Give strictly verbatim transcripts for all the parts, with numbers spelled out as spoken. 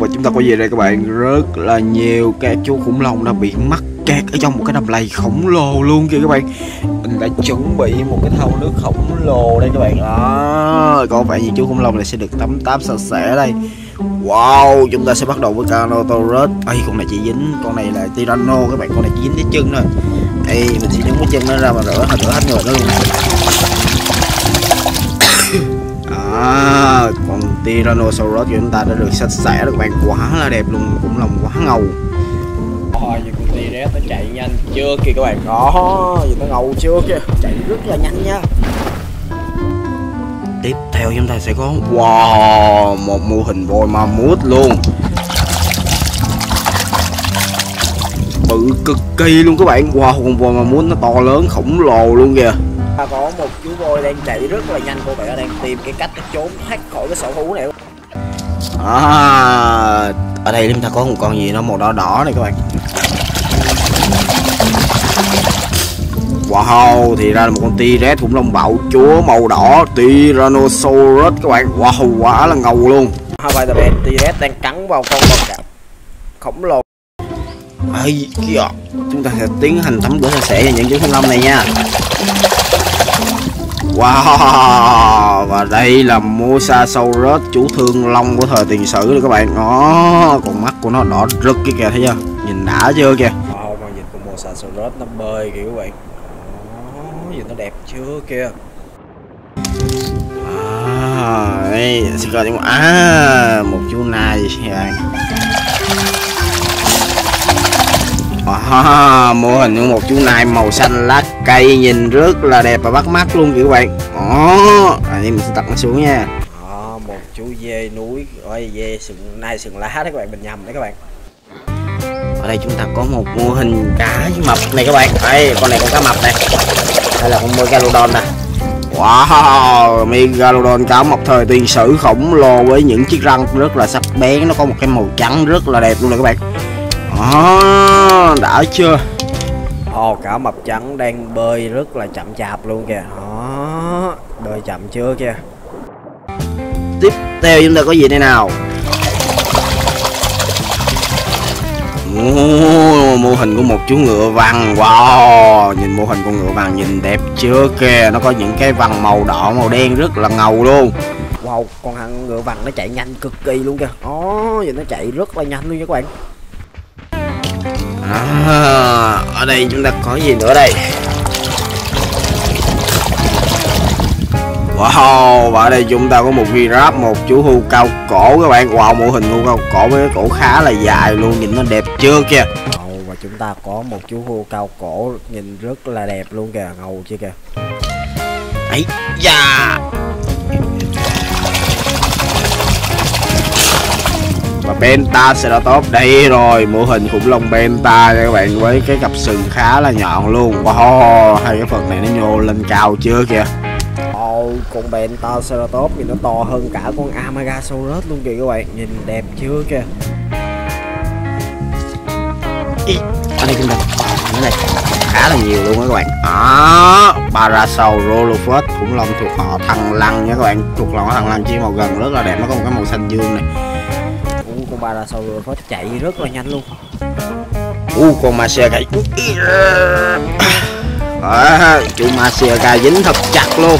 và chúng ta có gì đây các bạn, rất là nhiều các chú khủng long đã bị mắc kẹt ở trong một cái đầm lầy khổng lồ luôn kìa các bạn. Mình đã chuẩn bị một cái thau nước khổng lồ đây các bạn. Đó, có vẻ như chú khủng long này sẽ được tắm táp sạch sẽ đây. Wow, chúng ta sẽ bắt đầu với Carnotaurus. Ây, con này chỉ dính, con này là Tyranno các bạn, con này chỉ dính cái chân thôi. Ây, mình sẽ nhúng cái chân nó ra mà rửa rửa hết người nó luôn. À, con Tyrannosaurus của chúng ta đã được sạch sẽ rồi các bạn, quá là đẹp luôn, khủng long quá ngầu. Ôi, như con T-Rex nó chạy nhanh chưa kìa các bạn, đó, gì nó ngầu chưa kìa, chạy rất là nhanh nha. Tiếp theo chúng ta sẽ có wow, một mô hình voi mammoth luôn, bự cực kỳ luôn các bạn. Wow, con voi mammoth nó to lớn khổng lồ luôn kìa. Có một chú voi đang chạy rất là nhanh, cô bạn đang tìm cái cách để trốn thoát khỏi cái sở thú này. À, ở đây chúng ta có một con gì nó màu đỏ đỏ này các bạn. Wow, thì ra là một con T-Rex khủng long bạo chúa màu đỏ Tyrannosaurus các bạn. Wow, quá là ngầu luôn. Hai bài tập T-Rex đang cắn vào con bò cạp khổng lồ. Ây kìa, chúng ta sẽ tiến hành tắm rửa sạch sẽ cho những chú khủng long này nha. Wow, và đây là Mosasaurus, chú thương long của thời tiền sử đây các bạn. Đó, con mắt của nó đỏ rực kia kìa, thấy chưa? Nhìn đã chưa kìa. Wow, mà nhìn con Mosasaurus nó bơi kìa các bạn. Đó, nhìn nó đẹp chưa kìa. À, đây, xin coi những à, một chú này. À, mô hình của một chú nai màu xanh lá cây nhìn rất là đẹp và bắt mắt luôn kìa các bạn. Đó, à, mình sẽ đặt nó xuống nha. Đó, một chú dê núi, ôi dê sừng nai sừng lá đấy các bạn, mình nhầm đấy các bạn. Ở đây chúng ta có một mô hình cá mập này các bạn. Đây, con này con cá mập này. Đây là con Megalodon nè. Wow, Megalodon cá mập thời tiền sử khổng lồ với những chiếc răng rất là sắc bén, nó có một cái màu trắng rất là đẹp luôn này các bạn. Đó, đã chưa? Ồ, oh, cá mập trắng đang bơi rất là chậm chạp luôn kìa. Đó, bơi chậm chưa kìa. Tiếp theo chúng ta có gì đây nào? Oh, mô hình của một chú ngựa vằn. Wow, nhìn mô hình con ngựa vằn nhìn đẹp chưa kìa. Nó có những cái vằn màu đỏ màu đen rất là ngầu luôn. Wow, con thằng ngựa vằn nó chạy nhanh cực kỳ luôn kìa. Đó, nhìn nó chạy rất là nhanh luôn nha các bạn. À, ở đây chúng ta có gì nữa đây? Wow, và ở đây chúng ta có một giraffe, một chú hươu cao cổ các bạn. Wow, mô hình hươu cao cổ với cái cổ khá là dài luôn, nhìn nó đẹp chưa kìa. Wow, và chúng ta có một chú hươu cao cổ nhìn rất là đẹp luôn kìa, ngầu chưa kìa. Ấy da. Và Pentaceratops đây rồi, mô hình khủng long Penta nha các bạn, với cái cặp sừng khá là nhọn luôn. Wow, hai cái phần này nó nhô lên cao chưa kìa. Oh, con Pentaceratops thì nó to hơn cả con Amagasaurus luôn kìa các bạn, nhìn đẹp chưa kìa. Ý, ở đây chúng ta cái này khá là nhiều luôn các bạn. Đó, Parasaurolophus, khủng long thuộc họ thằn lằn nha các bạn, thuộc họ thằn lằn chia màu gần rất là đẹp, nó có một cái màu xanh dương này. Con Parasaurolophus chạy rất là nhanh luôn. U uh, con Maseca. À, chú Maseca dính thật chặt luôn.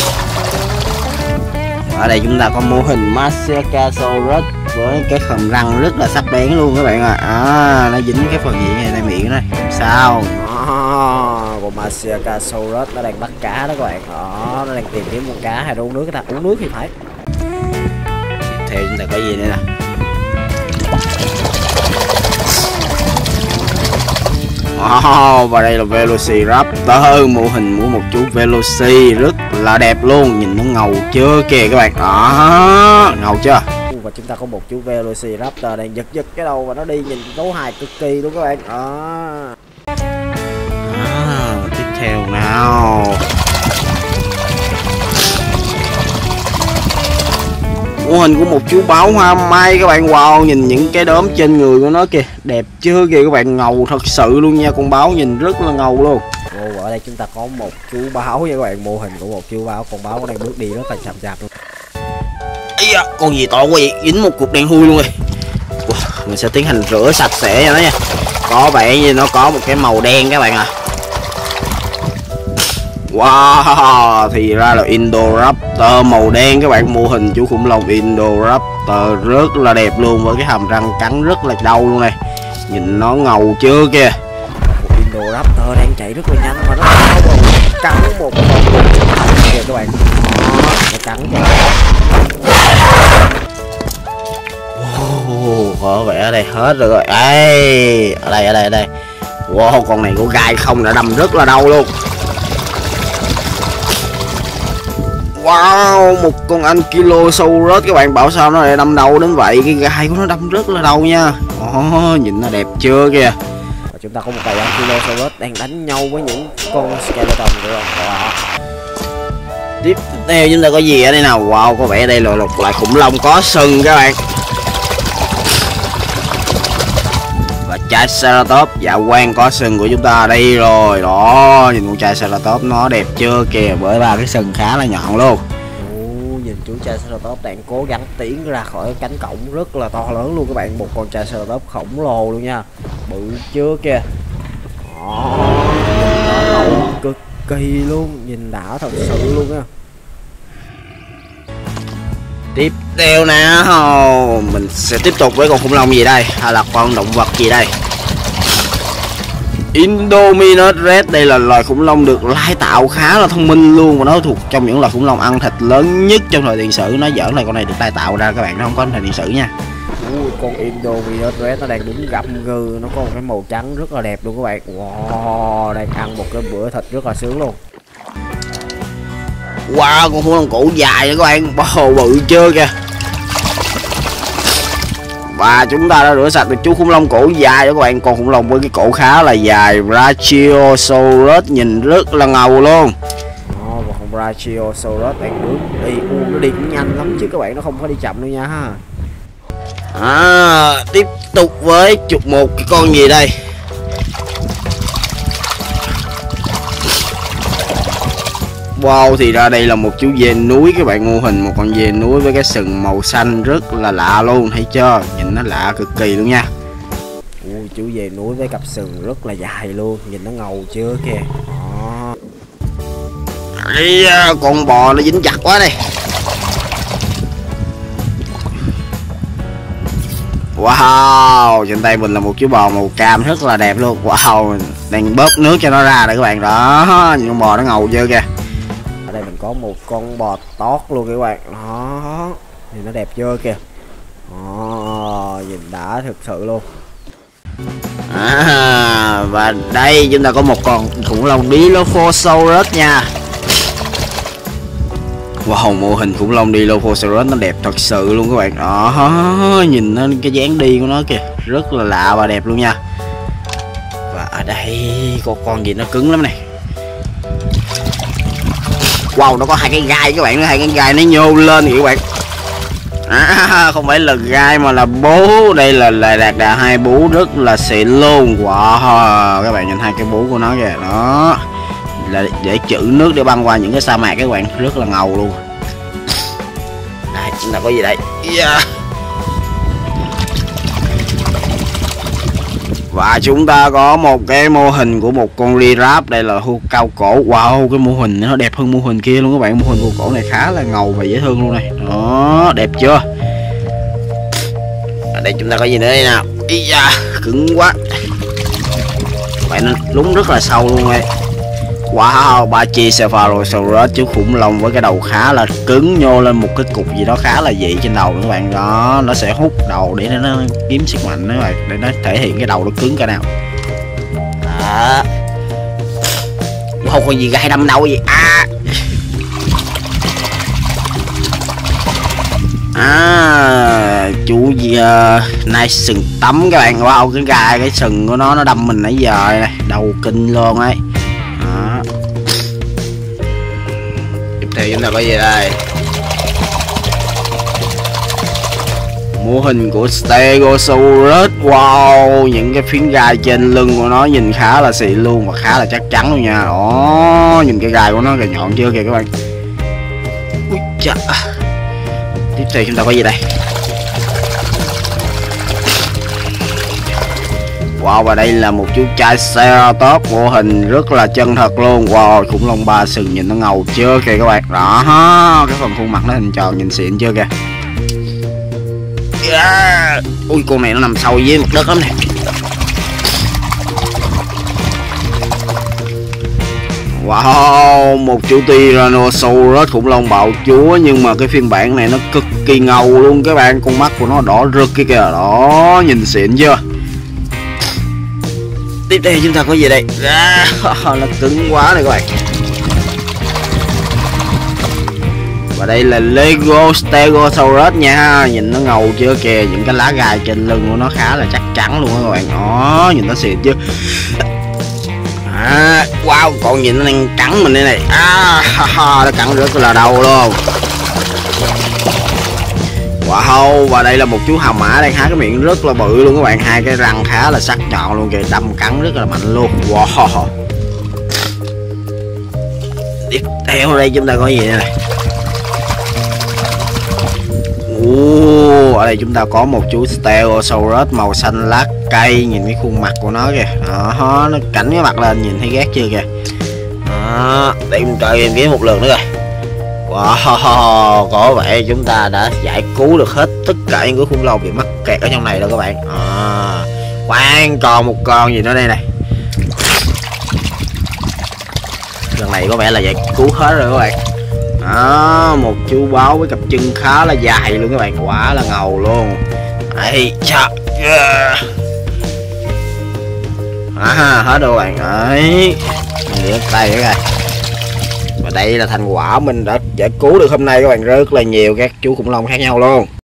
Ở đây chúng ta có mô hình Masecasaurus với cái hàm răng rất là sắc bén luôn các bạn ạ. À. À, nó dính cái phần gì này đây miệng này. Sao? À, con Masecasaurus nó đang bắt cá đó các bạn. Đó, nó đang tìm kiếm con cá hay uống nước, cái ta uống nước thì phải. Tiếp theo chúng ta có gì đây nè? Wow, và đây là Velociraptor, mô hình của một chú Veloci rất là đẹp luôn, nhìn nó ngầu chưa kìa các bạn. Đó, ngầu chưa? Và chúng ta có một chú Velociraptor đang giật giật cái đầu và nó đi nhìn tấu hài cực kỳ luôn các bạn. Đó. À, tiếp theo nào. Mô hình của một chú báo hoa mai các bạn. Wow, nhìn những cái đốm trên người của nó kìa, đẹp chưa kìa các bạn, ngầu thật sự luôn nha, con báo nhìn rất là ngầu luôn. Ồ, ở đây chúng ta có một chú báo nha các bạn, mô hình của một chú báo, con báo đang bước đi rất là chậm chạp luôn. Ây da, con gì to quá vậy, dính một cục đen thui luôn rồi. Wow, mình sẽ tiến hành rửa sạch sẽ cho nó nha. Có vẻ như nó có một cái màu đen các bạn ạ. À. Wow, thì ra là Indoraptor màu đen các bạn. Mô hình chú khủng long Indoraptor rất là đẹp luôn, với cái hàm răng cắn rất là đau luôn này. Nhìn nó ngầu chưa kìa. Indoraptor đang chạy rất là nhanh mà nó cắn một con kìa các bạn. Đó, nó cắn kìa. Wow, có vẻ ở đây hết rồi. Ê, ở đây ở đây ở đây. Wow, con này có gai không đã đâm rất là đau luôn. Wow, một con Ankylosaurus các bạn, bảo sao nó lại đâm đau đến vậy, cái gai của nó đâm rất là đau nha. Oh, nhìn nó đẹp chưa kìa. Và chúng ta có một bầy Ankylosaurus đang đánh nhau với những con skeleton được không? Wow. Tiếp theo chúng ta có gì ở đây nào? Wow, có vẻ đây là một loại khủng long có sừng các bạn. Và Triceratops dạ quang có sừng của chúng ta ở đây rồi. Đó, nhìn con Triceratops nó đẹp chưa kìa, bởi ba cái sừng khá là nhọn luôn. Ồ, nhìn chú Triceratops đang cố gắng tiến ra khỏi cánh cổng rất là to lớn luôn các bạn. Một con Triceratops khổng lồ luôn nha, bự chưa kìa. Đó, nhìn nó ngầu cực kỳ luôn, nhìn đã thật sự luôn nha. Tiếp theo nào, mình sẽ tiếp tục với con khủng long gì đây, hay là con động vật gì đây? Indominus Rex, đây là loài khủng long được lai tạo khá là thông minh luôn, và nó thuộc trong những loài khủng long ăn thịt lớn nhất trong thời tiền sử. Nó giỡn là con này được lai tạo ra các bạn, nó không có thời tiền sử nha. Ui, con Indominus Rex nó đang đứng gặm gừ, nó có một cái màu trắng rất là đẹp luôn các bạn. Wow, đang ăn một cái bữa thịt rất là sướng luôn. Wow, con khủng long cổ dài nữa các bạn, bò bự chưa kìa. Và chúng ta đã rửa sạch được chú khủng long cổ dài đó các bạn. Con khủng long với cái cổ khá là dài, Brachiosaurus, nhìn rất là ngầu luôn. Đó, và con Brachiosaurus đang bước đi, uh, nó đi cũng nhanh lắm chứ các bạn, nó không có đi chậm đâu nha. À, tiếp tục với chục một cái con gì đây? Wow, thì ra đây là một chú dê núi các bạn. Mô hình một con dê núi với cái sừng màu xanh rất là lạ luôn, thấy chưa? Nhìn nó lạ cực kỳ luôn nha. Ui, chú dê núi với cặp sừng rất là dài luôn, nhìn nó ngầu chưa kìa. Đó. Đây, con bò nó dính chặt quá đây. Wow, trên tay mình là một chú bò màu cam rất là đẹp luôn. Wow, mình đang bóp nước cho nó ra đây các bạn. Đó, nhìn con bò nó ngầu chưa kìa. Ở đây mình có một con bò tót luôn các bạn. Đó, nhìn nó đẹp chưa kìa. Đó, nhìn đã thực sự luôn. À, và đây chúng ta có một con khủng long Dilophosaurus nha. Wow, mô hình khủng long Dilophosaurus nó đẹp thật sự luôn các bạn. Đó, nhìn nó, cái dáng đi của nó kìa, rất là lạ và đẹp luôn nha. Và ở đây có con gì nó cứng lắm này. Wow, nó có hai cái gai các bạn, hai cái gai nó nhô lên kìa các bạn. À, không phải là gai mà là bú. Đây là là đạt đà hai bú rất là xịn luôn. Wow, các bạn nhìn hai cái bú của nó kìa. Đó là để trữ nước để băng qua những cái sa mạc các bạn, rất là ngầu luôn. Đây, chúng ta có gì đây? Yeah. Và chúng ta có một cái mô hình của một con giraffe. Đây là hươu cao cổ. Wow, cái mô hình nó đẹp hơn mô hình kia luôn các bạn. Mô hình hươu cổ này khá là ngầu và dễ thương luôn này. Đó, đẹp chưa? Ở đây chúng ta có gì nữa đây nào? Ý da, cứng quá. Vậy nó lún rất là sâu luôn đây. Wow, Brachycephalosaurus, chú khủng long với cái đầu khá là cứng, nhô lên một cái cục gì đó khá là dị trên đầu các bạn. Đó, nó sẽ hút đầu để nó kiếm sức mạnh đó các bạn, để nó thể hiện cái đầu nó cứng cả nào. Đó. Wow, con gì gai đâm đầu gì? À. À, chú gì uh, nay sừng tấm các bạn. Wow, cái gai cái sừng của nó nó đâm mình nãy giờ này, đầu kinh luôn ấy. Tiếp theo chúng ta có gì đây? Mô hình của Stegosaurus. Wow, những cái phiến gai trên lưng của nó nhìn khá là xịn luôn và khá là chắc chắn luôn nha. Đó, nhìn cái gai của nó kìa, nhọn chưa kìa các bạn. Ui chà. Tiếp theo chúng ta có gì đây? Wow, và đây là một chú trai Ceratops vô hình rất là chân thật luôn. Wow, khủng long ba sừng nhìn nó ngầu chưa kìa các bạn. Đó, cái phần khuôn mặt nó hình tròn nhìn xịn chưa kìa. Yeah. Ui, con này nó nằm sâu dưới mặt đất lắm nè. Wow, một chú Tyrannosaurus khủng long bạo chúa, nhưng mà cái phiên bản này nó cực kỳ ngầu luôn các bạn. Con mắt của nó đỏ rực kia kìa, đó, nhìn xịn chưa. Tiếp theo chúng ta có gì đây? À, nó cứng quá này các bạn. Và đây là Lego Stegosaurus nha, nhìn nó ngầu chưa kìa, những cái lá gai trên lưng của nó khá là chắc chắn luôn các bạn. Đó, nhìn nó xịn chưa. À, wow, con nhìn nó đang cắn mình đây này. À, nó cắn rất là đau luôn. Wow, và đây là một chú hào mã đang há cái miệng rất là bự luôn các bạn, hai cái răng khá là sắc nhọn luôn kìa, đâm cắn rất là mạnh luôn. Wow. Tiếp theo đây chúng ta có gì đây này? Ồ, ở đây chúng ta có một chú Stegosaurus màu xanh lá cây, nhìn cái khuôn mặt của nó kìa. Đó, nó cảnh cái mặt lên nhìn thấy ghét chưa kìa. Đó, để mình chơi em ghé một lượt nữa rồi. Wow, có vẻ chúng ta đã giải cứu được hết tất cả những cái khủng long bị mắc kẹt ở trong này đâu các bạn. À, khoan, còn một con gì nữa đây này. Lần này có vẻ là giải cứu hết rồi các bạn. Đó, một chú báo với cặp chân khá là dài luôn các bạn, quá là ngầu luôn. Đây, cha. Yeah. À, hết rồi các bạn. Đấy, mình tay cái này. Và đây là thành quả mình đã giải cứu được hôm nay các bạn, rất là nhiều các chú khủng long khác nhau luôn.